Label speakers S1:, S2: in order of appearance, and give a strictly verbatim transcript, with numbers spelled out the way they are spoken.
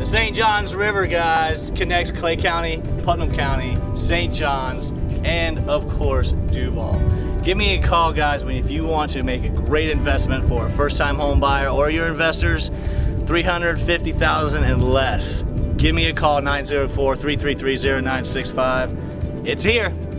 S1: The Saint Johns River, guys, connects Clay County, Putnam County, Saint Johns, and of course, Duval. Give me a call, guys, when if you want to make a great investment for a first-time home buyer or your investors, three hundred fifty thousand dollars and less. Give me a call, nine zero four, three three three, zero nine six five. It's here.